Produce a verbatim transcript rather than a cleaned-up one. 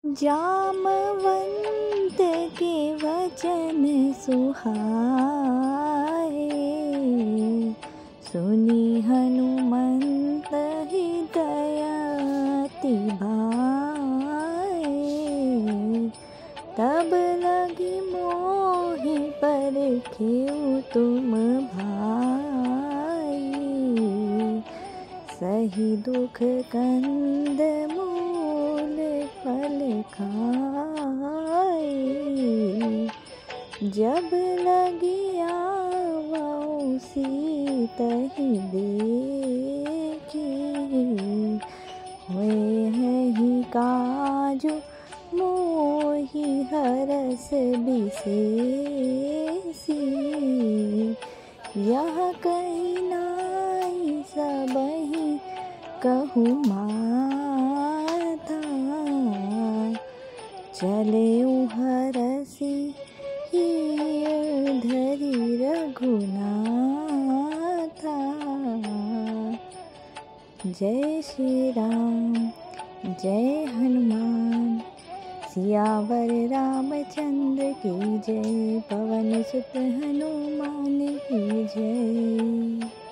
जामवंत के वचन सुहाए, सुनी हनुमंत हृदय अति भाए। तब लगी मोहि परखेउ तुम भाई, सही दुख कंद मूल फल खाए। जब लगी आवऊ सीतहि देखी, हुए हैं काजु मोहि हरस बिसेसी। यह कही नाई सबहि कहूँ माता, चले हरसि हिय धरि रघुनाथा। जय श्री राम, जय हनुमान। सियावर रामचंद्र की जय, पवन सुत हनुमान की जय।